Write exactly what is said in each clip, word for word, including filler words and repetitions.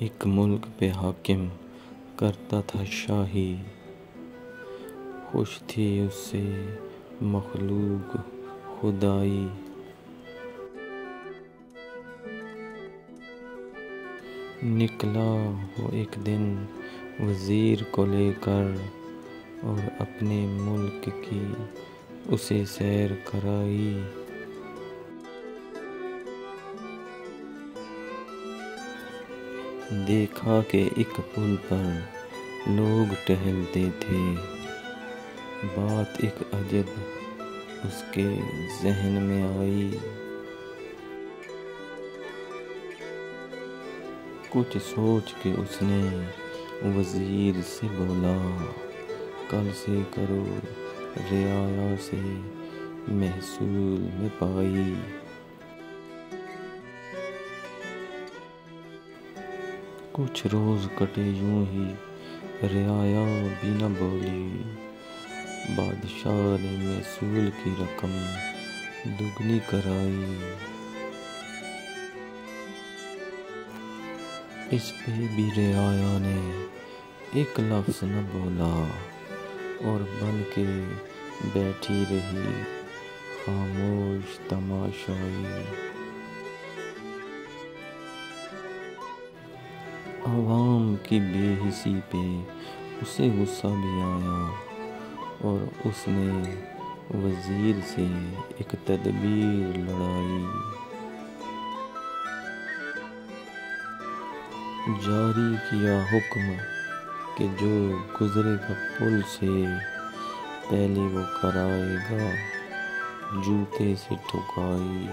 ایک ملک پہ حاکم کرتا تھا شاہی، خوش تھی اس سے مخلوق خدائی۔ نکلا وہ ایک دن وزیر کو لے کر، اور اپنے ملک کی اسے سیر کرائی۔ دیکھا کہ ایک پل پر لوگ ٹہلتے تھے، بات ایک عجب اس کے ذہن میں آئی۔ کچھ سوچ کے اس نے وزیر سے بولا، کل سے کرو رعایا سے محصول میں پائی۔ کچھ روز کٹے یوں ہی، رعایا بھی نہ بولی۔ بادشاہ نے محصول کی رقم دگنی کرائی۔ اس پہ بھی رعایا نے ایک لفظ نہ بولا، اور بن کے بیٹھی رہی خاموش تماشائی۔ عوام کی بے حسی پہ اسے غصہ بھی آیا، اور اس نے وزیر سے ایک تدبیر لڑائی۔ جاری کیا حکم کہ جو گزرے گا پل سے، پہلے وہ کرائے گا جوتے سے ٹھکائی۔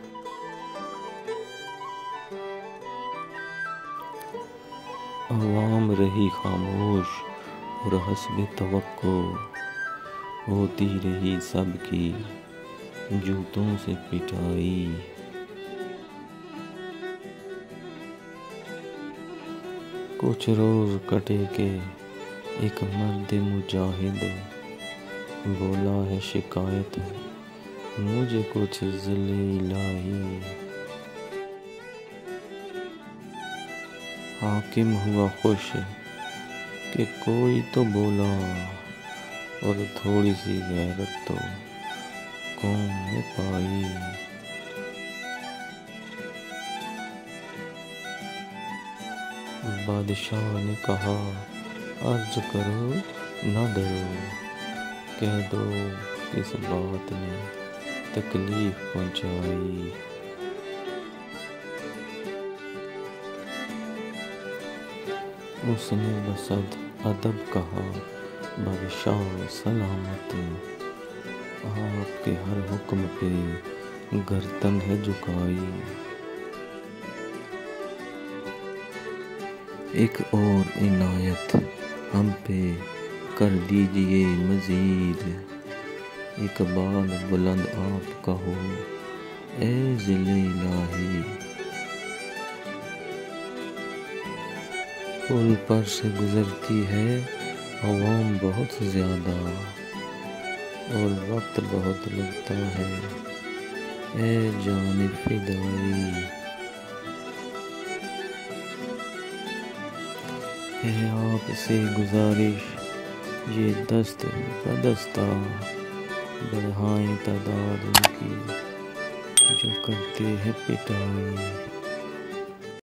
عوام رہی خاموش، اور حسب توقع ہوتی رہی سب کی جوتوں سے پٹائی۔ کچھ روز کٹے کہ ایک مرد مجاہد بولا ہے شکایت مجھے کچھ ضلع الہی۔ حاکم ہوا خوش کہ کوئی تو بولا، اور تھوڑی سی غیرت تو قوم نے پائی۔ بادشاہ نے کہا عرض کرو نہ ڈرو، کہہ دو کس بات نے تکلیف پہنچائی۔ اس نے بصد ادب کہا بادشاہ سلامت، آپ کے ہر حکم پہ گردن ہے جھکائی۔ ایک اور عنایت ہم پہ کر دیجئے مزید، اقبال بلند آپ کا ہو اے ذل الہی۔ پل پر سے گزرتی ہے عوام بہت زیادہ، اور وقت بہت لگتا ہے اے جان فدائی۔ ہے آپ سے گزارش یہ دست بدستہ، بڑھائیں تعداد ان کی جو کرتے ہیں پٹائی۔